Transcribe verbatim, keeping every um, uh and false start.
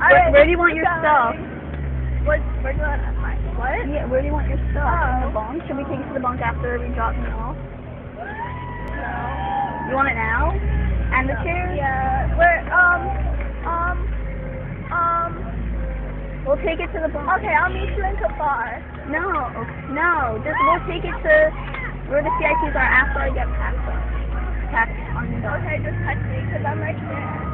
Where, where do you want your stuff? What? Where do you want my what? Yeah, where do you want your stuff? Oh. In the bunk? Should we take it to the bunk after we drop me off? No. You want it now? And the chairs? Yeah. Where? Um. Um. Um. We'll take it to the bunk. Okay, I'll meet you in Qatar. No, no. Just we'll take it to where the C I Ps are after I get packed up. Packed on the dock. Okay, just text me because I'm right there.